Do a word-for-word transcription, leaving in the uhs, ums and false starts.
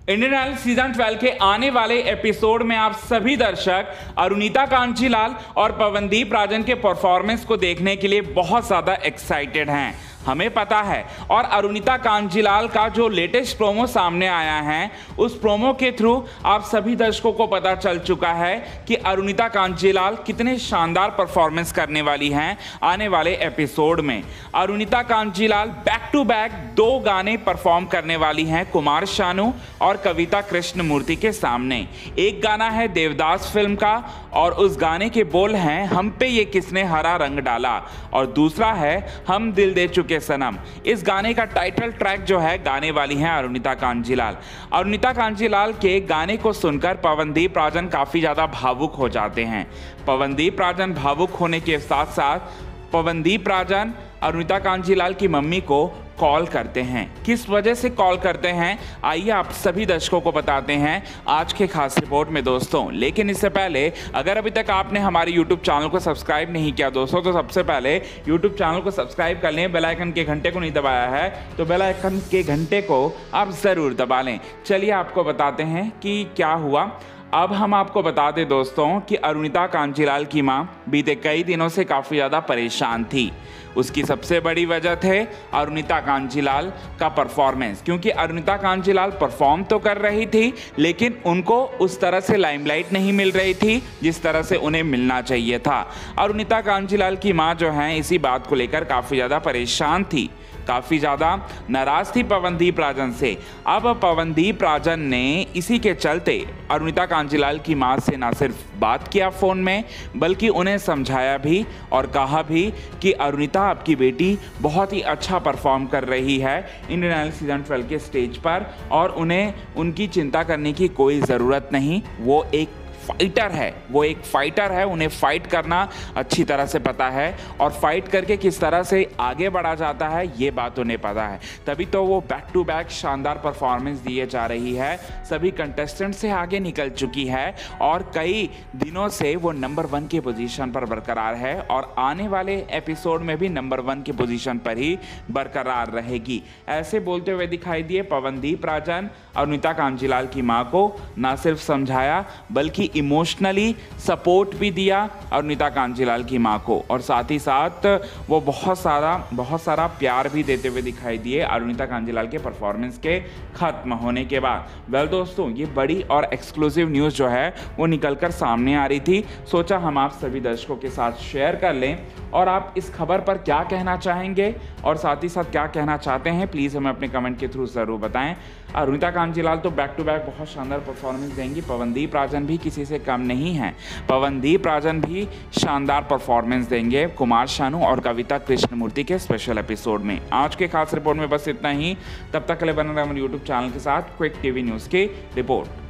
Indian Idol season twelve के आने वाले एपिसोड में आप सभी दर्शक अरुणिता कांजीलाल और पवनदीप राजन के परफॉर्मेंस को देखने के लिए बहुत ज़्यादा एक्साइटेड हैं। हमें पता है और अरुणिता कांजीलाल का जो लेटेस्ट प्रोमो सामने आया है उस प्रोमो के थ्रू आप सभी दर्शकों को पता चल चुका है कि अरुणिता कांजीलाल कितने शानदार परफॉर्मेंस करने वाली हैं आने वाले एपिसोड में। Arunita Kanjilal back to back दो गाने परफॉर्म करने वाली हैं कुमार शानू और कविता कृष्णमूर्ति के सामने। एक गाना है देवदास फिल्म का और उस गाने के बोल हैं हम पे ये किसने हरा रंग डाला, और दूसरा है हम दिल दे चुके सनम। इस गाने का टाइटल ट्रैक जो है गाने वाली हैं अरुणिता कांजीलाल। अरुणिता कांजीलाल के गाने को सुनकर पवनदीप राजन काफी ज्यादा भावुक हो जाते हैं। पवनदीप राजन भावुक होने के साथ साथ पवनदीप राजन अरुणिता कांजीलाल की मम्मी को कॉल करते हैं। किस वजह से कॉल करते हैं आइए आप सभी दर्शकों को बताते हैं आज के खास रिपोर्ट में दोस्तों। लेकिन इससे पहले अगर अभी तक आपने हमारे यूट्यूब चैनल को सब्सक्राइब नहीं किया दोस्तों तो सबसे पहले यूट्यूब चैनल को सब्सक्राइब कर लें। बेल आइकन के घंटे को नहीं दबाया है तो बेल आइकन के घंटे को आप ज़रूर दबा लें। चलिए आपको बताते हैं कि क्या हुआ। अब हम आपको बता दें दोस्तों कि अरुणिता कांजीलाल की मां बीते कई दिनों से काफ़ी ज़्यादा परेशान थी। उसकी सबसे बड़ी वजह थे अरुणिता कांजीलाल का परफॉर्मेंस, क्योंकि अरुणिता कांजीलाल परफॉर्म तो कर रही थी लेकिन उनको उस तरह से लाइमलाइट नहीं मिल रही थी जिस तरह से उन्हें मिलना चाहिए था। अरुणिता कांजीलाल की मां जो हैं इसी बात को लेकर काफ़ी ज़्यादा परेशान थी, काफ़ी ज़्यादा नाराज़ थी पवनदीप राजन से। अब पवनदीप राजन ने इसी के चलते अरुणिता कांजीलाल की मां से ना सिर्फ बात किया फ़ोन में बल्कि उन्हें समझाया भी और कहा भी कि अरुणिता आपकी बेटी बहुत ही अच्छा परफॉर्म कर रही है इंडियन आइडल सीजन ट्वेल्व के स्टेज पर और उन्हें उनकी चिंता करने की कोई ज़रूरत नहीं। वो एक फाइटर है, वो एक फाइटर है, उन्हें फाइट करना अच्छी तरह से पता है और फाइट करके किस तरह से आगे बढ़ा जाता है ये बात उन्हें पता है। तभी तो वो बैक टू बैक शानदार परफॉर्मेंस दिए जा रही है, सभी कंटेस्टेंट से आगे निकल चुकी है और कई दिनों से वो नंबर वन की पोजीशन पर बरकरार है और आने वाले एपिसोड में भी नंबर वन की पोजीशन पर ही बरकरार रहेगी। ऐसे बोलते हुए दिखाई दिए पवनदीप राजन अरुणिता कांजीलाल की माँ को ना सिर्फ समझाया बल्कि इमोशनली सपोर्ट भी दिया अरुणिता कांजीलाल की मां को, और साथ ही साथ वो बहुत सारा बहुत सारा प्यार भी देते हुए दिखाई दिए अरुणिता कांजीलाल के परफॉर्मेंस के खत्म होने के बाद। वेल दोस्तों, ये बड़ी और एक्सक्लूसिव न्यूज़ जो है वो निकलकर सामने आ रही थी, सोचा हम आप सभी दर्शकों के साथ शेयर कर लें। और आप इस खबर पर क्या कहना चाहेंगे और साथ ही साथ क्या कहना चाहते हैं प्लीज़ हमें अपने कमेंट के थ्रू ज़रूर बताएं। अरुणिता कांजीलाल तो बैक टू बैक बहुत शानदार परफॉर्मेंस देंगी, पवनदीप राजन भी किसी से कम नहीं हैं। पवनदीप राजन भी शानदार परफॉर्मेंस देंगे कुमार शानू और कविता कृष्णमूर्ति के स्पेशल एपिसोड में। आज के खास रिपोर्ट में बस इतना ही, तब तक के लिए बने रहे हमारे यूट्यूब चैनल के साथ क्विक टीवी न्यूज़ की रिपोर्ट।